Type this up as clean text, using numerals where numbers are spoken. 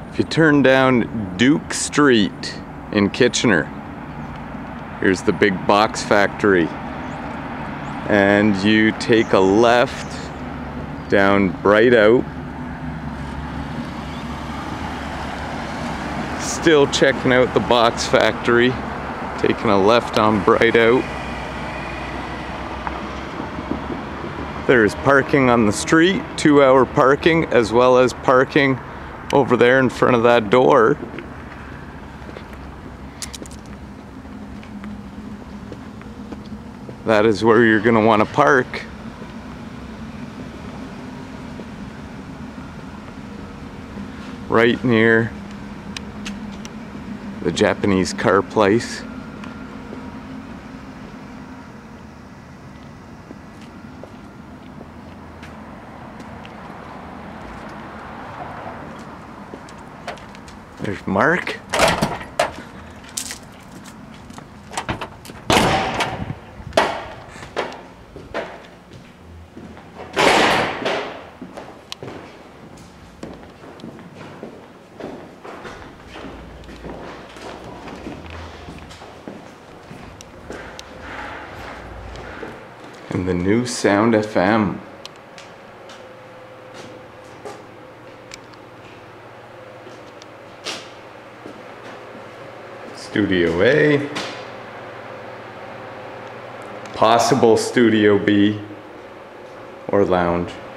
If you turn down Duke Street in Kitchener, here's the big box factory. And you take a left down Bright Out. Still checking out the box factory. Taking a left on Bright Out. There's parking on the street, 2-hour parking, as well as parking over there in front of that door. That is where you're going to want to park. Right near the Japanese car place. There's Mark. And the new Sound FM. Studio A. Possible Studio B or lounge.